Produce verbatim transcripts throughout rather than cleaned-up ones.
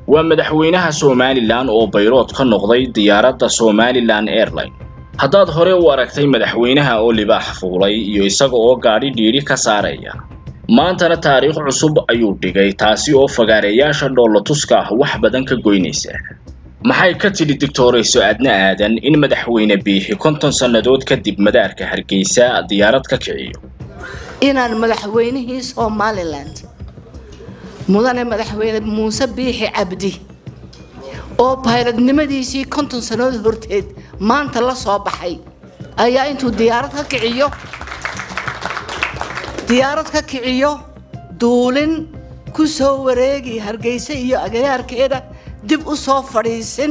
ومدحوينها Somaliland oo bayrood ka noqday diyaaradda Somaliland Airline haddaad hore u aragtay madaxweynaha oo libaax fuulay iyo isaga oo gaari dhiiri ka saaraya maantana taariikh cusub ayuu dhigay taasi oo fagaareyaasha dhoolatuska wax badan ka goynaysa maxay ka tili dictorayso adna aadan in madaxweyne biixi konton sanadood kadib madaarka Hargeysa diyaarad ka kiciyo inaan madaxweynihii Somaliland mudane madaxweyne Muuse Biixi Cabdi oo bayradnimadiisii konton sanadood horteed maanta la soo baxay ayaa intuu diyaarad ka kiciyo diyaarad ka kiciyo duulin ku soo wareegi Hargeysa iyo agagaarkeeda dib u soo fadhiisin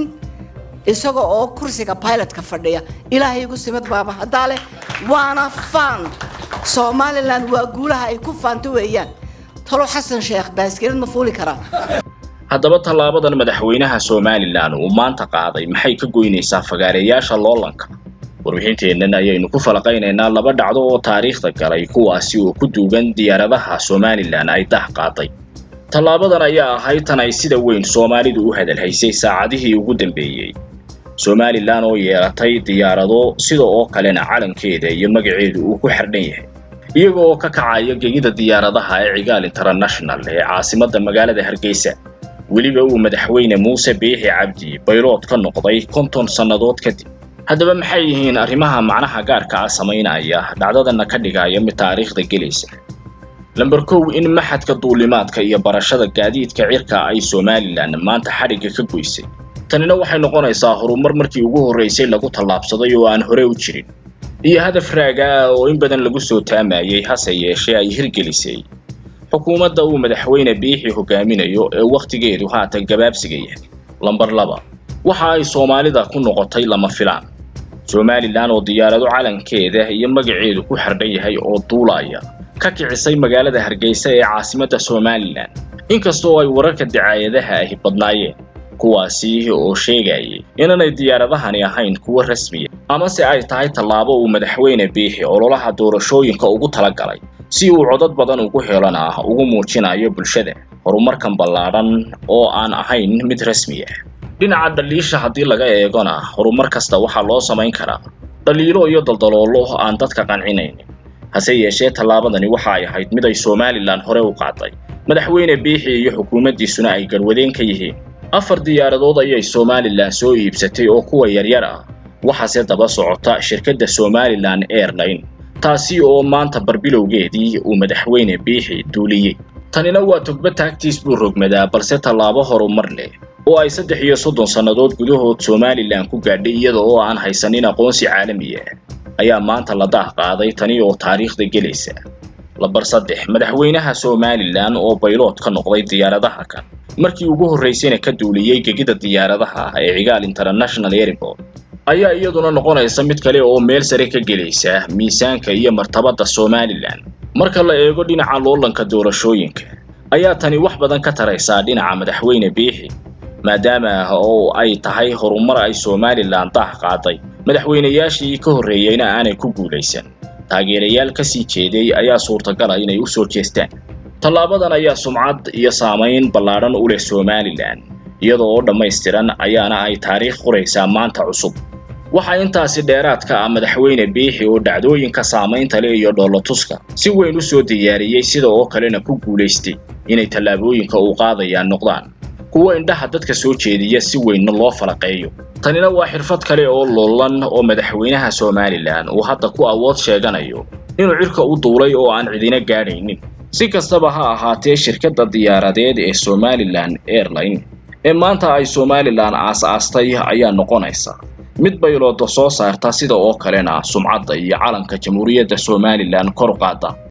isaga oo kursiga pilotka fadhiya ilaahay ugu simad baaba hadaale waana fan Somaliland waa guulaha ay ku faanto weeyaan talo Xasan Sheekh baaskiilad ma fuuli kara haddaba talaabadan madaxweynaha Somaliland uu maanta qaaday maxay ka goynaysaa fagaareyaasha loolanka warbixinteenna ayaynu ku falaqaynaynaa laba dhacdo oo taariikhda galay kuwaasi oo ku duugan diyaaradaha Somaliland ay dah qaaday talaabadan ayaa ahayd tan ay sida weyn Soomaalidu u hadalhaysay saacadihii ugu dambeeyay Somaliland oo yeelatay diyaarado sida oo kalena calankeeda iyo magaceedu uu ku xirnaan yahay iyagoo ka kacaya gegida diyaaradaha ee Cigaal International ee caasimadda magaalada Hargeysa weliba uu madaxweyne Muuse Biixi Cabdi bayrood ka noqday konton sanadood kadib haddaba maxay yihiin arrimaha macnaha gaarka ah sameynaya dhacdadana ka dhigaya mid taariikhda gelaysa lambar kow in maxadka duulimaadka iyo barashada gaadiidka cirka ay Somaliland maanta xariga ka goysay tanina waxay noqonaysaa horumar markii ugu horeysay lagu tallaabsaday oo aan hore u jirin iyo hadaf raaga oo in badan lagu soo taamayay hase yeeshee ay hirgelisay xukuumadda uu madaxweyne Biixi hogaaminayo ee waqtigeedu haatan gabaabsiga yahay lambar laba waxa ay Soomaalida ku noqotay lama filaan Somaliland oo diyaarado calankeeda iyo magaceedu ku xirnaan yahay oo duulaya ka kicisay magaalada Hargeysa ee caasimadda Somaliland inkastoo ay wararka dicaayadaha ay badnaayeen kuwaasi oo sheegayay inanay diyaaradahani ahayn kuwa rasmi ah ama se ay tahay talaabo uu madaxweyne Biixi ololaha doorashooyinka ugu talagalay si uu codad badan ugu heelana ugu muujinayo bulshada horumarkan ballaaran oo aan ahayn mid rasmi ah dhinaca dhaliisha hadii laga eegona horumar kasta waxa loo sameyn karaa dhaliilo iyo daldaloolo aan dadka qancinayn hase yeeshee talaabadani waxa ay ahayd mid ay Somaliland hore u qaaday madaxweyne Biixi iyo xukuumaddiisuna ay garwadeen ka yihiin afar diyaaradood ayay Somaliland soo iibsatay oo kuwa yaryar ah waxa se daba socota shirkadda Somaliland Airline taasi oo maanta barbilowgeedii uu madaxweyne Biixi duuliyay tanina waa tugba taagtiis buu rogmadaa balse talaabo horumar leh oo ay saddex iyo soddon sanadood gudahood Somaliland ku gaadhay iyada oo aan haysanin aqoonsi caalami ah ayaa maanta la daah qaaday tani oo taariikhda gelaysa lambar saddex madaxweynaha Somaliland oo bayrood ka noqday diyaaradaha kan markii ugu horeysayna ka duuliyay gegida diyaaradaha ee Cigaal International Airport ayaa iyaduna noqonaysa mid kale oo meel sare ka gelaysa miisaanka iyo martabada Somaliland marka la eego dhinaca loolanka doorashooyinka ayaa tani wax badan ka taraysa dhinaca madaxweyne Biixi maadaama oo ay tahay horumar ay Somaliland daah qaaday madaxweynayaashii ka horeeyayna aanay ku guuleysan taageerayaal ka sii jeeday ayaa suurtagal ah inay u soo jeestaan talaabadan ayaa sumcad iyo saameyn ballaaran u leh Somaliland iyadoo oo dhameystiran ayaana ay taariikh qoraysaa maanta cusub waxa intaasi dheeraad ka ah madaxweyne Biixi oo dhacdooyinka saameynta leh iyo dhoolatuska si weyn u soo diyaariyay sida oo kalena ku guuleystay inay talaabooyinka uu qaadayaan noqdaan kuwa indhaha dadka soo jeediya si weyn loo falaqeeyo tanina waa xirfad kale oo loolan oo madaxweynaha Somaliland uu hadda ku awood sheeganayo inuu cirka u duulay oo aan cidina gaadhaynin si kastaba ha ahaatee shirkadda diyaaradeed ee Somaliland Airline ee maanta ay Somaliland aasaastay ayaa noqonaysa mid bayrood soo saarta sida oo kalena sumcadda iyo calanka jamhuuriyadda Somaliland kor u qaada